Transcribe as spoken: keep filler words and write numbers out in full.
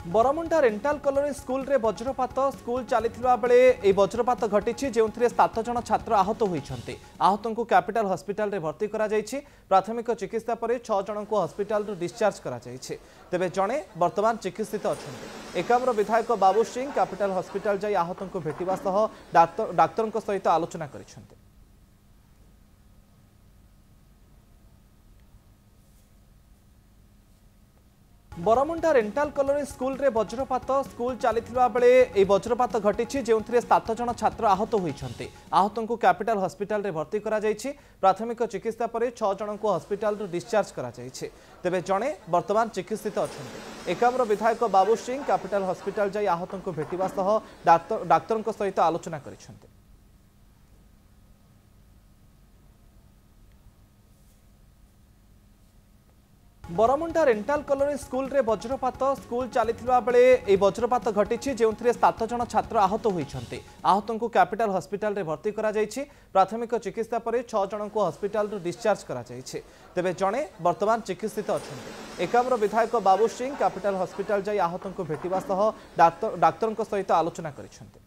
Bermuda rental colony school रे वज्रपात school चलता बेले यह वज्रपात घटी जो सात जन छात्र आहत होती आहत को कैपिटल हॉस्पिटल रे भर्ती करा जायछि। प्राथमिक चिकित्सा पर छह जन को हॉस्पिटल रू डिस्चार्ज करा जायछि। तेबे जणे वर्तमान चिकित्सित अछंती। एकाम्र विधायक बाबू सिंह कैपिटल हॉस्पिटल जाई आहत को भेटिबा सह डाक्तर डाक्तरଙ୍କ सहित आलोचना करिसेंते। बरमुंडा रेंटाल कॉलोनी स्कूल रे वज्रपात स्कूल चलता बेले यह वज्रपात घटी जो सात जन छात्र आहत होती आहत को कैपिटल हॉस्पिटल रे भर्ती करा जायछि। प्राथमिक चिकित्सा पर छह जन को हॉस्पिटल रू डिस्चार्ज करा जायछि। तेबे जणे वर्तमान चिकित्सित अछंती। एकाम्र विधायक बाबू सिंह कैपिटल हॉस्पिटल जाई आहत को भेटिबा सह डाक्तर डाक्तरଙ୍କ सहित आलोचना करिसेंते। बरमुंडा रेंटाल कॉलोनी स्कूल रे वज्रपात स्कूल चलता बेले यह वज्रपात घटी जो सात जन छात्र आहत होती आहत को कैपिटल हॉस्पिटल रे भर्ती करा जायछि। प्राथमिक चिकित्सा पर छह जन को हॉस्पिटल रू डिस्चार्ज करा जायछि। तेबे जणे वर्तमान चिकित्सित अछंती। एकाम्र विधायक बाबू सिंह कैपिटल हॉस्पिटल जाई आहत को भेटिबा सह डाक्तरଙ୍କ सहित आलोचना करिसेंते।